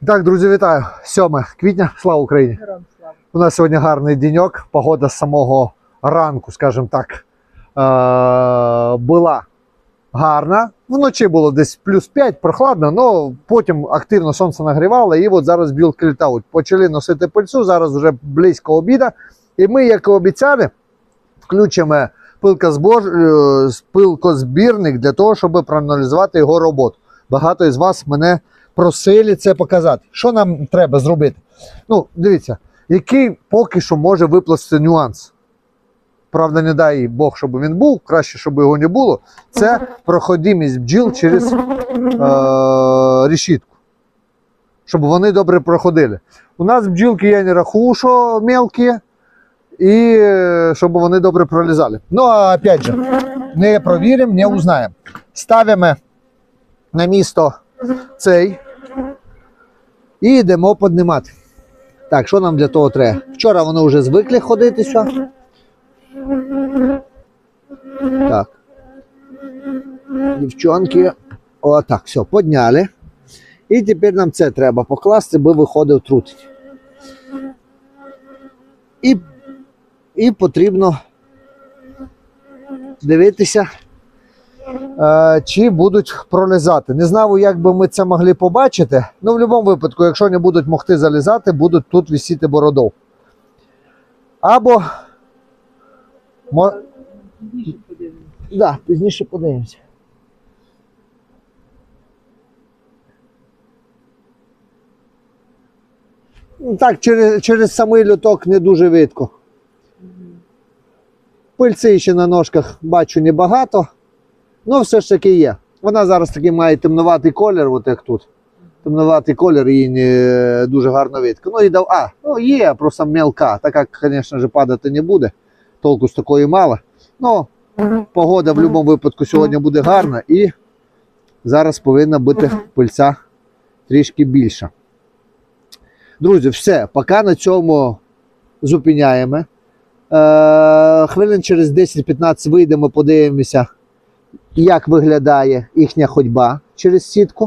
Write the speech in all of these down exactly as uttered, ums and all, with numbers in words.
Так, друзі, вітаю. сьоме квітня, слава Україні. У нас сьогодні гарний денек, погода з самого ранку, скажімо так, була гарна. Вночі було десь плюс п'ять, прохладно, але потім активно сонце нагрівало і от зараз бджілки літають. Почали носити пильцю, зараз вже близько обіда. І ми, як і обіцяли, включимо пилкозбірник для того, щоб проаналізувати його роботу. Багато із вас мене просили це показати. Що нам треба зробити? Ну, дивіться, який поки що може виплисти нюанс. Правда, не дай Бог, щоб він був, краще, щоб його не було. Це проходимість бджіл через е решітку. Щоб вони добре проходили. У нас бджілки, я не рахую, що мелкі, і щоб вони добре пролізали. Ну, а опять же, не провіримо, не узнаємо. Ставимо на місто цей і йдемо піднімати. Так, що нам для того треба? Вчора вони вже звикли ходити сюди. Так. Дівчонки. Отак, все, підняли. І тепер нам це треба покласти, бо виходив трутить. І, і потрібно дивитися, чи будуть пролізати. Не знаю, як би ми це могли побачити, але в будь-якому випадку, якщо не будуть могти залізати, будуть тут висіти бородов. Або... Мо... Пізніше подивимося. Да, пізніше подивимося. Так, через, через самий люток не дуже видко. Пильці ще на ножках бачу небагато. Ну, все ж таки є. Вона зараз таки має темнуватий колір, от як тут. Темнуватий колір, її не дуже гарно видко. Ну і дав, а, ну є, просто мелка. Так як, звісно ж, падати не буде. Толку з такої мало. Ну, погода в будь-якому випадку сьогодні буде гарна і зараз повинна бути пильця трішки більша. Друзі, все, поки на цьому зупиняємо. Е, хвилин через десять-п'ятнадцять вийдемо, подивимося, як виглядає їхня ходьба через сітку.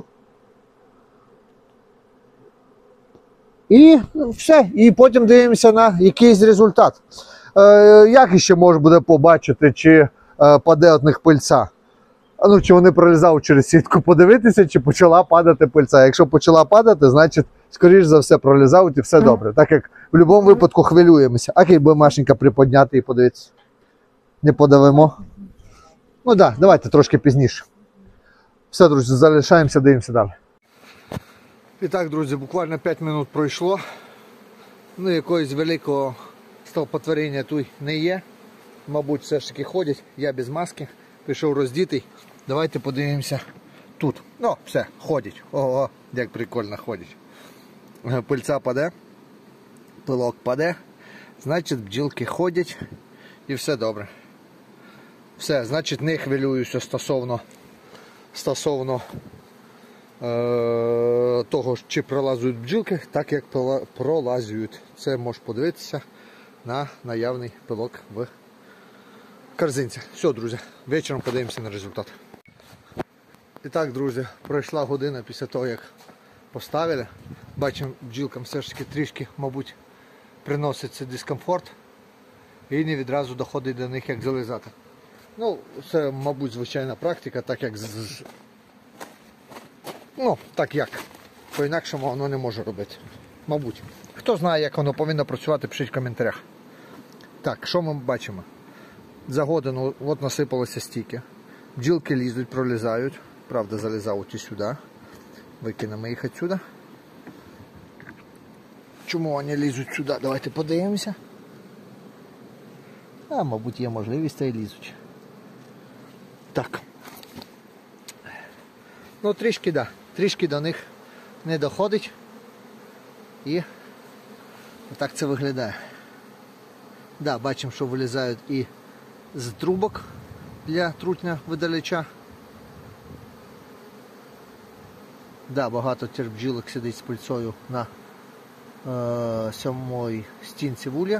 І все. І потім дивимося на якийсь результат. Е, як ще можна буде побачити, чи е, паде від них пильця? Ну, чи вони пролізали через сітку, подивитися, чи почала падати пильця. Якщо почала падати, значить, скоріш за все, пролізають і все добре. Так як в будь-якому випадку хвилюємося. А як би Машенька приподняти і подивитися? Не подавимо? Ну так, да, давайте трошки пізніше. Все, друзі, залишаємося, дивимося далі. І так, друзі, буквально п'ять хвилин пройшло. Ну, якогось великого стовпотворення тут не є. Мабуть, все ж таки ходять. Я без маски. Пішов роздітий. Давайте подивимося тут. Ну, все, ходять. Ого, як прикольно ходять. Пильця паде. Пилок паде. Значить, бджілки ходять. І все добре. Все, значить, не хвилююся стосовно, стосовно е, того, чи пролазують бджілки, так як пролазують. Це можеш подивитися на наявний пилок в корзинці. Все, друзі, вечором подивимося на результат. І так, друзі, пройшла година після того, як поставили. Бачимо, бджілкам все ж таки трішки, мабуть, приноситься дискомфорт. І не відразу доходить до них, як залізати. Ну, це, мабуть, звичайна практика, так як ну, так як. По-інакшому воно не може робити. Мабуть. Хто знає, як воно повинно працювати, пишіть в коментарях. Так, що ми бачимо? За годину от насипалося стільки. Бджілки лізуть, пролізають. Правда, залізають і сюди. Викинемо їх відсюди. Чому вони лізуть сюди? Давайте подивимося. А, мабуть, є можливість, та й лізуть. Так. Ну, трішки, да. Трішки до них не доходить. І отак це виглядає. Да, бачимо, що вилізають і з трубок для трутня видалеча. Да, багато теж бджілок сидить з пильцою на е, сьомій стінці вулля.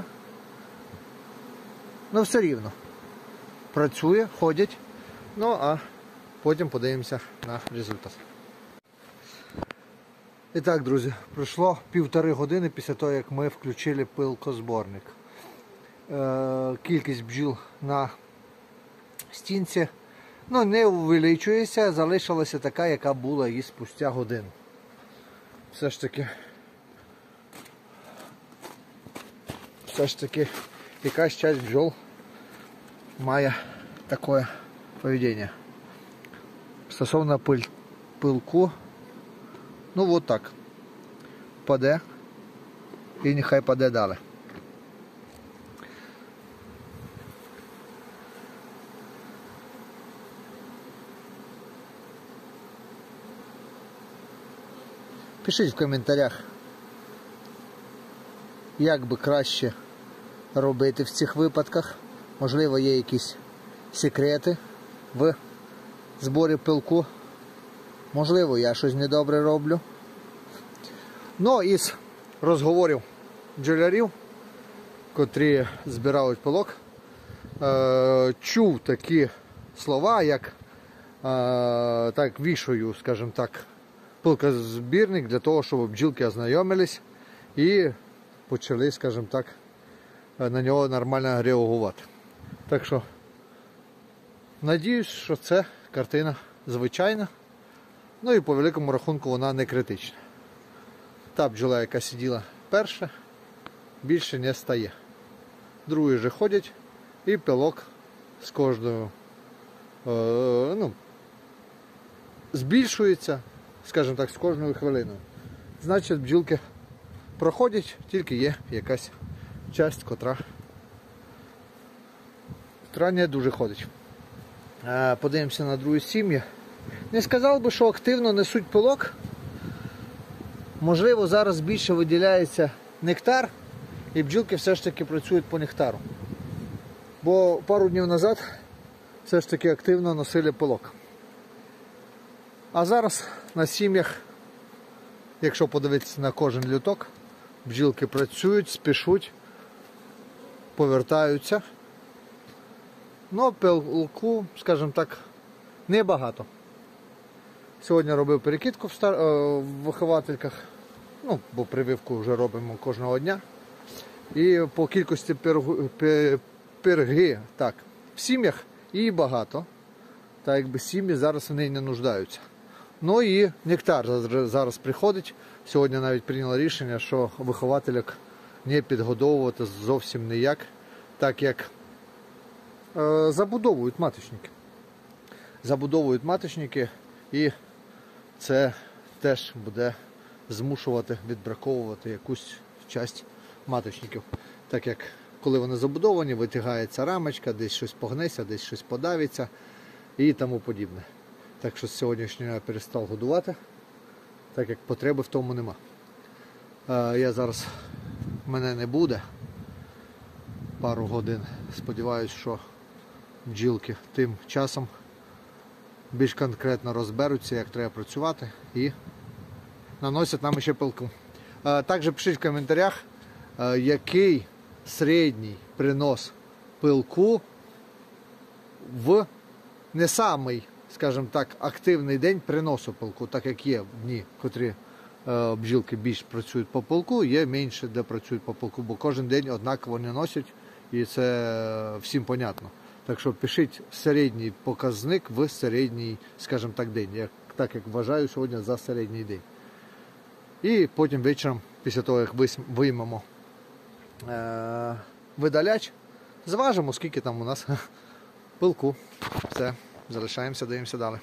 Ну, все рівно. Працює, ходять. Ну, а потім подивимося на результат. І так, друзі, пройшло півтори години після того, як ми включили пилкозборник. Е, кількість бджіл на стінці ну, не увеличується, залишилася така, яка була і спустя годину. Все ж таки, все ж таки, якась часть бджол має таке поведіння. Стосовно пиль, пилку, ну от так, паде і нехай паде далі. Пишіть в коментарях, як би краще робити в цих випадках. Можливо, є якісь секрети в зборі пилку. Можливо, я щось недобре роблю. Ну, із розговорів бджолярів, котрі збирають пилок, е, чув такі слова, як е, так вішаю, скажімо так, пилкозбірник для того, щоб бджілки ознайомились і почали, скажімо так, на нього нормально реагувати. Так що, надіюсь, що це картина звичайна, ну і по великому рахунку вона не критична. Та бджола, яка сиділа перша, більше не стає. Другі вже ходять і пилок з кожною, е, ну, збільшується, скажімо так, з кожною хвилиною. Значить, бджілки проходять, тільки є якась часть, котра, котра не дуже ходить. Е, подивимося на другі сім'ї. Не сказав би, що активно несуть пилок. Можливо, зараз більше виділяється нектар, і бджілки все ж таки працюють по нектару. Бо пару днів назад все ж таки активно носили пилок. А зараз на сім'ях, якщо подивитися на кожен люток, бджілки працюють, спішуть, повертаються. Ну, пилку, скажімо так, небагато. Сьогодні робив перекидку в, стар... в виховательках, ну, бо прививку вже робимо кожного дня. І по кількості пирг... пирги, так, в сім'ях і багато. Так якби сім'ї зараз вони не нуждаються. Ну і нектар зараз приходить. Сьогодні навіть прийняло рішення, що вихователяк не підгодовувати зовсім ніяк, так як е, забудовують маточники. Забудовують маточники, і це теж буде змушувати відбраковувати якусь часть маточників. Так як коли вони забудовані, витягається рамочка, десь щось погнеться, десь щось подавиться і тому подібне. Так що з сьогоднішнього я перестав годувати, так як потреби в тому нема. Е, я зараз, мене не буде пару годин. Сподіваюсь, що бджілки тим часом більш конкретно розберуться, як треба працювати, і наносять нам ще пилку. Е, також пишіть в коментарях, е, який середній принос пилку в не самий, скажімо так, активний день приносу пилку, так як є дні, котрі е, бджілки більш працюють по пилку, є менше, де працюють по пилку, бо кожен день однаково не носять, і це всім понятно. Так що пишіть середній показник в середній, скажімо так, день, як, так як вважаю сьогодні за середній день. І потім вечором, після того, як виймемо е, видаляч, зважимо, скільки там у нас пилку. Все, залишаємося, дивимося далі.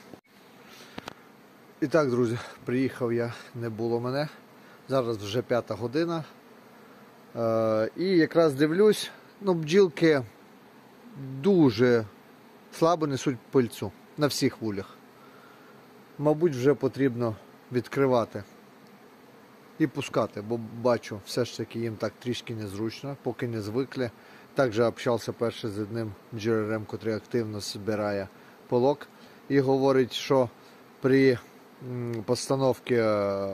І так, друзі, приїхав я, не було мене. Зараз вже п'ята година. Е, і якраз дивлюсь, ну, бджілки дуже слабо несуть пильцю на всіх вулях. Мабуть, вже потрібно відкривати і пускати, бо бачу, все ж таки їм так трішки незручно, поки не звикли. Також общався перше з одним бджолярем, який активно збирає пилок, і говорить, що при постановці,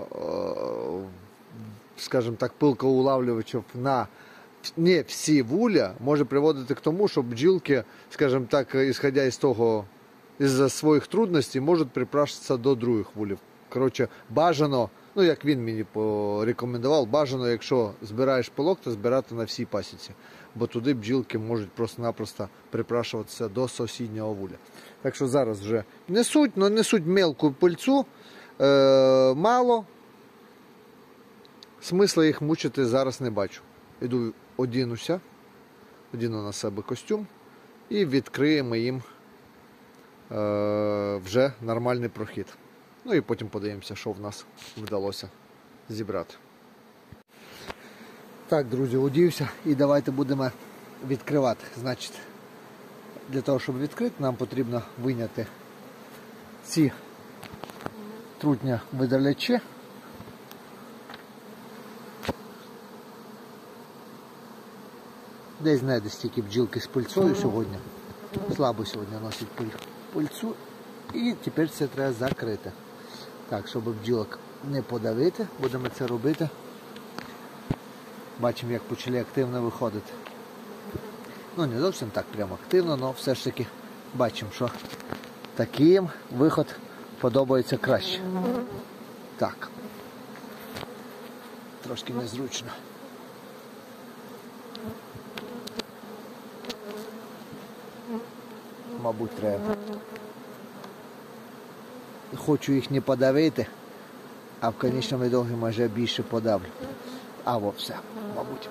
скажімо так, пилкоулавлювачів на не всі вуля може приводити к тому, що бджілки, скажімо так, ісходя із того, із-за своїх трудностей, можуть припрашуватися до других вулів. Коротше, бажано, Ну, як він мені порекомендував, бажано, якщо збираєш пилок, то збирати на всій пасіці. Бо туди бджілки можуть просто-напросто припрашуватися до сусіднього вуля. Так що зараз вже несуть, але несуть мелку пильцю, е, мало. Смисла їх мучити зараз не бачу. Іду одінуся, одіну на себе костюм і відкриємо їм е, вже нормальний прохід. Ну і потім подивимося, що в нас вдалося зібрати. Так, друзі, одівся і давайте будемо відкривати. Значить, для того, щоб відкрити, нам потрібно вийняти ці трутня видалячі. Десь знайде стільки бджілки з пильцою сьогодні. Слабо сьогодні носить пильцю. І тепер це треба закрити. Так, щоб бджілок не подавити, будемо це робити. Бачимо, як почали активно виходити. Ну, не зовсім так прямо активно, але все ж таки бачимо, що таким виход подобається краще. Так. Трошки незручно. Мабуть, треба. Хочу їх не подавити, а в конечному ітогі, може, більше подавлю. А, во, все, мабуть.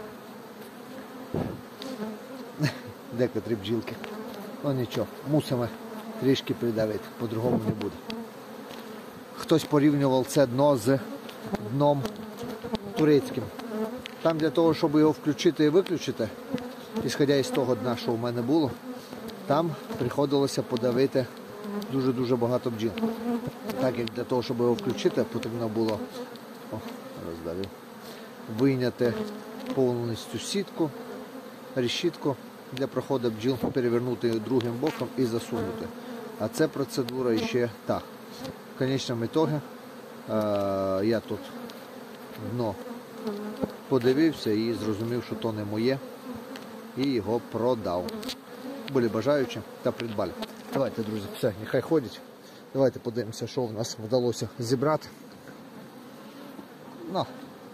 Декотрі бджілки. Ну нічого, мусимо трішки придавити, по-другому не буде. Хтось порівнював це дно з дном турецьким. Там для того, щоб його включити і виключити, ісходя із того дна, що у мене було, там приходилося подавити дуже-дуже багато бджіл. Так як для того, щоб його включити, потрібно було о, роздавив, вийняти повністю сітку, решітку для проходу бджіл, перевернути другим боком і засунути. А це процедура ще та. В конечному ітогі е, я тут дно подивився і зрозумів, що то не моє, і його продав. Були бажаючі та придбали. Давайте, друзі, все, нехай ходять. Давайте подивимося, що в нас вдалося зібрати. Ну.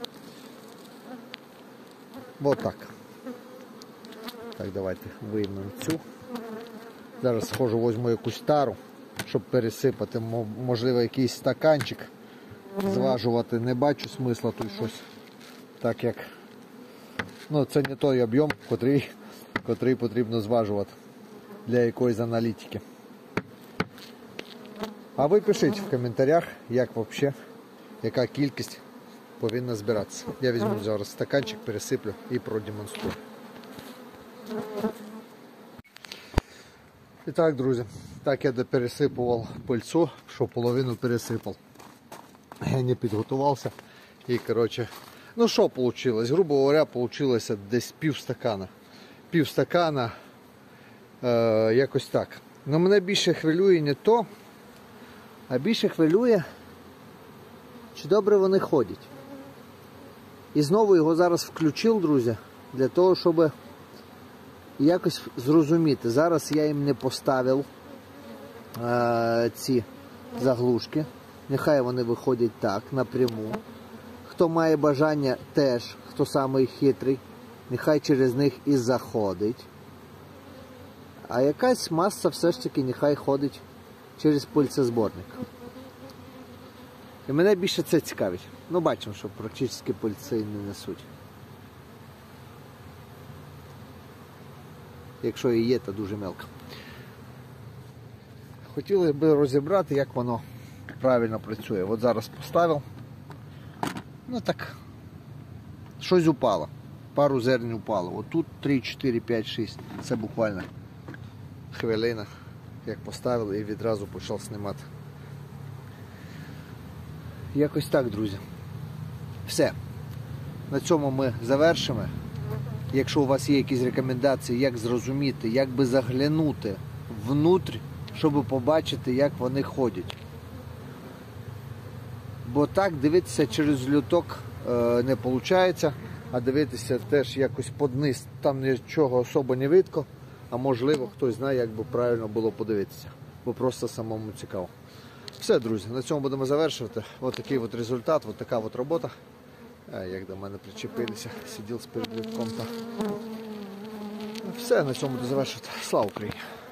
Ось так. Так, давайте виймемо цю. Зараз схожу, візьму якусь тару, щоб пересипати, можливо, якийсь стаканчик. Зважувати не бачу смисла тут щось. Так як, ну, це не той об'єм, котрий, котрий потрібно зважувати для якоїсь аналітики. А ви пишіть в коментарях, як взагалі, яка кількість повинна збиратися. Я візьму зараз стаканчик, пересиплю і продемонструю. І так, друзі, так я пересипував пильцу, що половину пересипав. Я не підготувався і, коротше, ну що вийшло? Грубо говоря, вийшло десь пів стакана. Пів стакана, е, якось так. Но мене більше хвилює не то, а більше хвилює, чи добре вони ходять. І знову його зараз включив, друзі, для того, щоб якось зрозуміти. Зараз я їм не поставив е, ці заглушки. Нехай вони виходять так, напряму. Хто має бажання теж, хто самий хитрий, нехай через них і заходить. А якась маса все ж таки нехай ходить через пильцезборник. І мене більше це цікавить. Ну, бачимо, що практично пильці не несуть. Якщо і є, то дуже мелко. Хотіли б розібрати, як воно правильно працює. От зараз поставив. Ну так, щось упало. Пару зернів упало. От тут три, чотири, п'ять, шість. Це буквально хвилина, як поставили і відразу почав знімати. Якось так, друзі. Все. На цьому ми завершимо. Якщо у вас є якісь рекомендації, як зрозуміти, як би заглянути внутрь, щоб побачити, як вони ходять. Бо так дивитися через люток е, не виходить, а дивитися теж якось під низ. Там нічого особо не видко, а можливо хтось знає, як би правильно було подивитися. Бо просто самому цікаво. Все, друзі, на цьому будемо завершувати. Ось такий от результат, ось така от робота. А, як до мене причепилися, сидів з передвідком. Та... Все, на цьому буду завершувати. Слава Україні!